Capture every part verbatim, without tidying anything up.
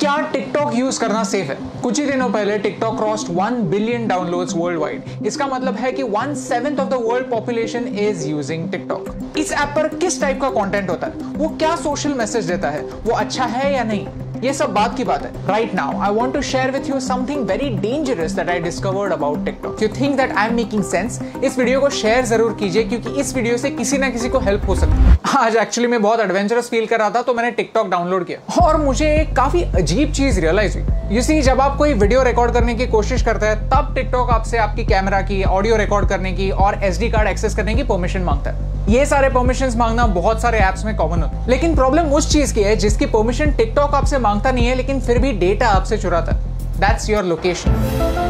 क्या TikTok use करना safe है? कुछ ही दिनों पहले TikTok crossed one billion downloads world wide. इसका मतलब है कि one seventh of the world population is using TikTok. इस ऐप पर किस टाइप का कंटेंट होता है, वो क्या सोशल मैसेज देता है, वो अच्छा है या नहीं, ये सब बात की बात है। Right now I want to share with you something very dangerous that I discovered about TikTok. You think that I am making sense? इस वीडियो को शेयर जरूर कीजिए क्योंकि इस वीडियो से किसी ना किसी को हेल्प हो सकती है। आज एक्चुअली मैं बहुत एडवेंचरस फील कर रहा था तो मैंने टिकटॉक डाउनलोड किया और मुझे एक काफी अजीब चीज रियलाइज हुई। यू सी, जब आप कोई वीडियो रिकॉर्ड करने की कोशिश करते हैं तब टिकटॉक आपसे आपकी कैमरा की, ऑडियो रिकॉर्ड करने की और एसडी कार्ड एक्सेस करने की परमिशन मांगता है। ये सारे परमिशंस मांगना बहुत सारे ऐप्स में कॉमन होता है, लेकिन प्रॉब्लम उस चीज की है जिसकी परमिशन टिकटॉक आपसे मांगता नहीं है लेकिन फिर भी डेटा आपसे चुराता है। That's your location.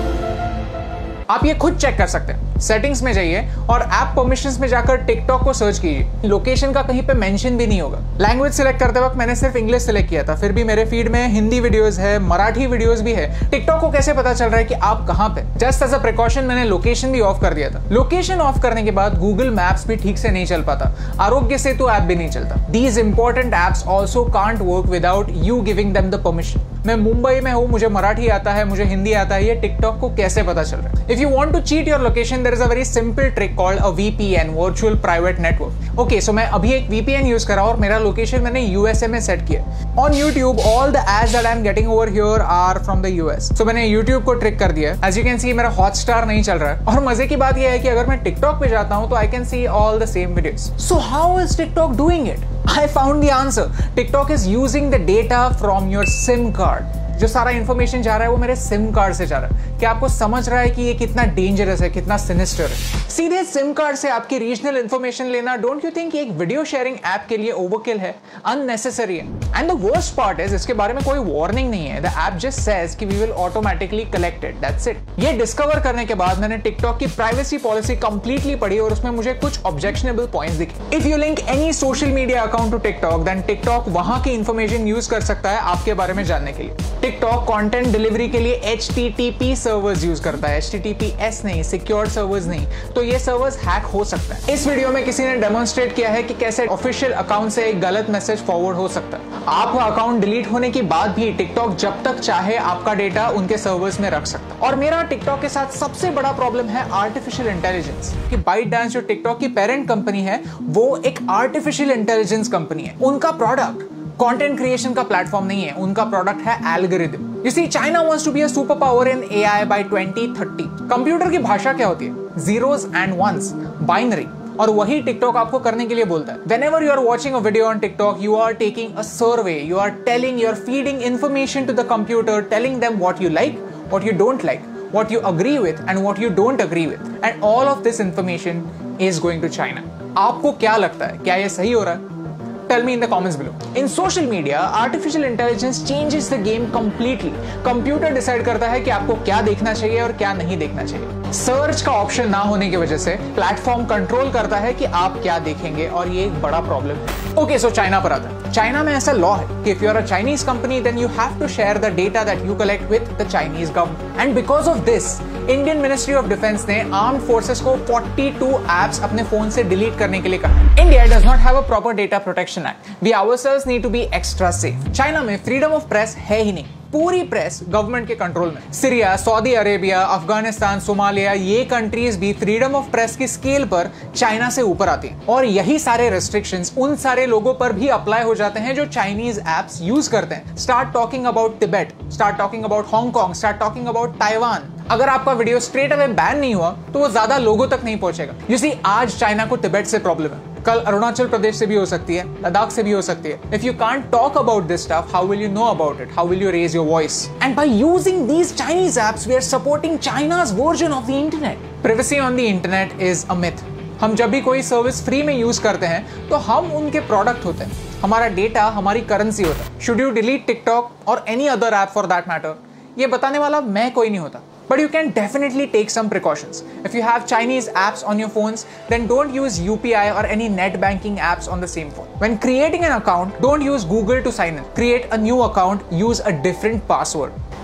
आप ये खुद चेक कर सकते हैं। सेटिंग्स में जाइए और ऐप परमिशंस में जाकर टिकटॉक को सर्च कीजिए। लोकेशन का कहीं पे मेंशन भी नहीं होगा। लैंग्वेज सिलेक्ट करते वक्त मैंने सिर्फ इंग्लिश सिलेक्ट किया था, फिर भी मेरे फीड में हिंदी वीडियोस है, मराठी वीडियोस भी है। टिकटॉक को कैसे पता चल रहा है कि आप कहां पे? जस्ट एज अ प्रिकॉशन मैंने लोकेशन भी ऑफ कर दिया था। लोकेशन ऑफ करने के बाद गूगल मैप्स भी ठीक से नहीं चल पाता, आरोग्य सेतु ऐप भी नहीं चलता। These important apps also can't work without you giving them the permission. मैं मुंबई में हूं, मुझे मराठी आता है, मुझे हिंदी आता है, ये टिकटॉक को कैसे पता चल रहा है? If you want to cheat your location there is a very simple trick called a VPN, virtual private network. Okay, so मैं अभी एक वीपीएन यूज कर रहा हूं और मेरा लोकेशन मैंने यूएसए में सेट किया। On YouTube all the ads that I am getting over here are from the US. So मैंने यूट्यूब को ट्रिक कर दिया। एज यू कैन सी मेरा हॉटस्टार नहीं चल रहा है और मजे की बात यह है कि अगर मैं टिकटॉक पे जाता हूं तो I can see all the same videos. So how is TikTok doing it? I found the answer. TikTok is using the data from your SIM card. जो सारा इंफॉर्मेशन जा रहा है वो मेरे सिम कार्ड से जा रहा है। क्या आपको समझ रहा है कि ये कितना डेंजरस है, कितना सिनिस्टर है? सीधे सिम कार्ड से आपकी रीजनल इंफॉर्मेशन लेना, डोंट यू थिंक एक वीडियो शेयरिंग ऐप के लिए ओवरकिल है, अननेसेसरी है? And the worst part is इसके बारे में कोई वार्निंग नहीं है। द ऐप जस्ट सेज कि we will automatically collect it, that's it. ये डिस्कवर करने के बाद मैंने टिकटॉक की प्राइवेसी पॉलिसी कंप्लीटली पढ़ी और उसमें मुझे कुछ ऑब्जेक्शनेबल पॉइंट्स दिखे। If you link any social media account to TikTok then TikTok वहां की इंफॉर्मेशन यूज कर सकता है आपके बारे में जानने के लिए। टिकटॉक कंटेंट डिलीवरी के लिए H T T P servers use करता है, H T T P S नहीं, सिक्योर्ड सर्वर्स नहीं, तो ये सर्वर्स हैक हो सकता है। इस वीडियो में किसी ने डेमोन्स्ट्रेट किया है कि कैसे ऑफिशियल अकाउंट से एक गलत मैसेज फॉरवर्ड हो सकता है। आपका अकाउंट डिलीट होने के बाद भी टिकटॉक जब तक चाहे आपका डेटा उनके सर्वर्स में रख सकता है। और मेरा टिकटॉक के साथ सबसे बड़ा प्रॉब्लम है आर्टिफिशियल इंटेलिजेंस। कि बाइटडांस जो टिकटॉक की पेरेंट कंपनी है वो एक आर्टिफिशियल इंटेलिजेंस कंपनी है। उनका प्रोडक्ट कंटेंट क्रिएशन का प्लेटफॉर्म नहीं है, उनका प्रोडक्ट है algorithm. You see, China wants to be a superpower in A I by twenty thirty. Computer की भाषा क्या होती है? Zeros and ones, binary. और वही टिकटॉक आपको करने के लिए बोलता है। Whenever you are watching a video on TikTok, you are taking a survey. You are telling, you are feeding information to the computer, telling them what you like, what you don't like, what you agree with, and what you don't agree with. And all of this information is going to China. आपको क्या लगता है? क्या ये सही हो रहा है? Tell me in the comments below. In social media, artificial intelligence changes the game completely. Computer decide करता है कि आपको क्या देखना चाहिए और क्या नहीं देखना चाहिए। सर्च का ऑप्शन ना होने की वजह से प्लेटफॉर्म कंट्रोल करता है कि आप क्या देखेंगे और ये एक बड़ा प्रॉब्लम है। ओके, सो चाइना पर आता है। चाइना में ऐसा लॉ है कि if you are a Chinese company then you have to share the data that you collect with the Chinese government. And because of this Indian ministry of defence ने armed forces को बयालीस apps अपने phone से delete करने के लिए कहा। India does not have a proper data protection act. We ourselves need to be extra safe. China में फ्रीडम ऑफ प्रेस है ही नहीं। पूरी प्रेस गवर्नमेंट के कंट्रोल में। Syria, Saudi Arabia, Afghanistan, Somalia, ये कंट्रीज भी फ्रीडम ऑफ प्रेस की स्केल पर चाइना से ऊपर आती हैं। और यही सारे रेस्ट्रिक्शंस उन सारे लोगों पर भी अप्लाई हो जाते हैं जो चाइनीज एप्स यूज करते हैं। Start talking about Tibet, start talking about Hong Kong, start talking about Taiwan. अगर आपका वीडियो स्ट्रेट अवे बैन नहीं हुआ तो वो ज्यादा लोगों तक नहीं पहुंचेगा। यू सी, आज चाइना को तिब्बत से प्रॉब्लम है, कल अरुणाचल प्रदेश से भी हो सकती है, लद्दाख से भी हो सकती है। If you can't talk about this stuff, how will you know about it? How will you raise your voice? And by using these Chinese apps we are supporting China's version of the internet. Privacy on the internet is a myth. हम जब भी कोई service free में use करते हैं तो हम उनके प्रोडक्ट होते हैं, हमारा डेटा हमारी करेंसी होता है। शुड यू डिलीट टिकटॉक और any other app for that matter? ये बताने वाला मैं कोई नहीं होता। But you can definitely take some precautions. If you have Chinese apps on your phones, then don't use U P I or any net banking apps on the same phone. When creating an account, don't use Google to sign in. Create a new account, use a different password.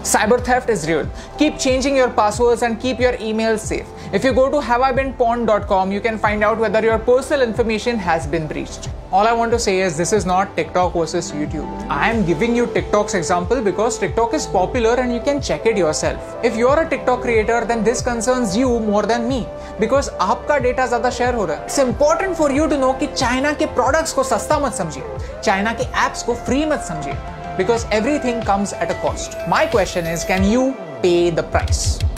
Cyber theft is real. Keep changing your passwords and keep your emails safe. If you go to have I been pawned dot com, you can find out whether your personal information has been breached. All I want to say is this is not TikTok versus YouTube. I am giving you TikTok's example because TikTok is popular and you can check it yourself. If you are a TikTok creator, then this concerns you more than me because आपका data ज़्यादा share हो रहा है. It's important for you to know कि China के products को सस्ता मत समझिए, China के apps को free मत समझिए, because everything comes at a cost. My question is, can you pay the price?